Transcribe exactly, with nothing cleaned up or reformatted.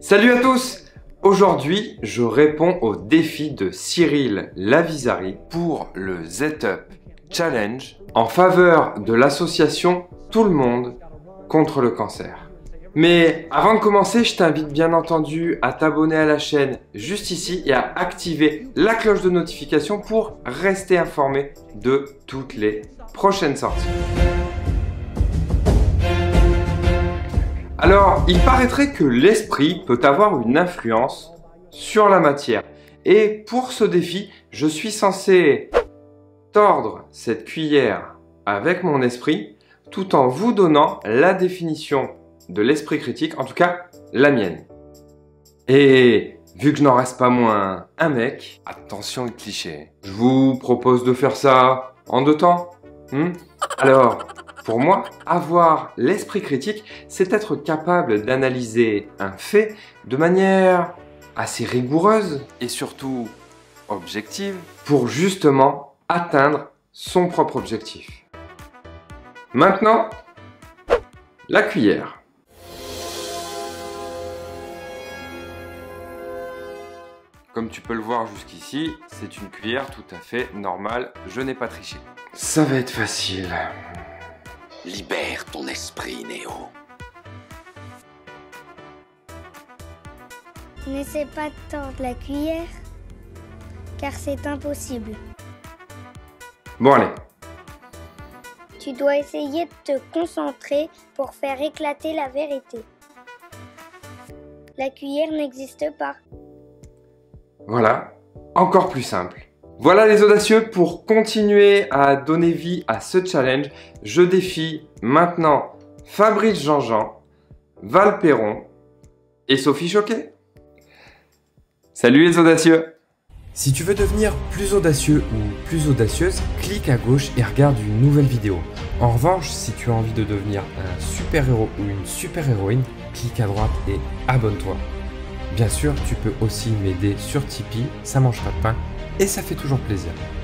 Salut à tous! Aujourd'hui, je réponds au défi de Cyril Lavizari pour le Z-Up Challenge en faveur de l'association Tout le monde contre le cancer. Mais avant de commencer, je t'invite bien entendu à t'abonner à la chaîne juste ici et à activer la cloche de notification pour rester informé de toutes les prochaines sorties. Alors, il paraîtrait que l'esprit peut avoir une influence sur la matière. Et pour ce défi, je suis censé tordre cette cuillère avec mon esprit tout en vous donnant la définition de l'esprit critique, en tout cas la mienne. Et vu que je n'en reste pas moins un mec, attention le cliché, je vous propose de faire ça en deux temps. Hmm Alors, pour moi, avoir l'esprit critique, c'est être capable d'analyser un fait de manière assez rigoureuse et surtout objective pour justement atteindre son propre objectif. Maintenant, la cuillère. Comme tu peux le voir jusqu'ici, c'est une cuillère tout à fait normale, je n'ai pas triché. Ça va être facile. Libère ton esprit, Néo. N'essaie pas de tordre la cuillère, car c'est impossible. Bon allez. Tu dois essayer de te concentrer pour faire éclater la vérité. La cuillère n'existe pas. Voilà, encore plus simple. Voilà les audacieux, pour continuer à donner vie à ce challenge, je défie maintenant Fabrice Jean-Jean, Val Perron et Sophie Choquet. Salut les audacieux! Si tu veux devenir plus audacieux ou plus audacieuse, clique à gauche et regarde une nouvelle vidéo. En revanche, si tu as envie de devenir un super-héros ou une super-héroïne, clique à droite et abonne-toi. Bien sûr, tu peux aussi m'aider sur Tipeee, ça mange pas de pain et ça fait toujours plaisir.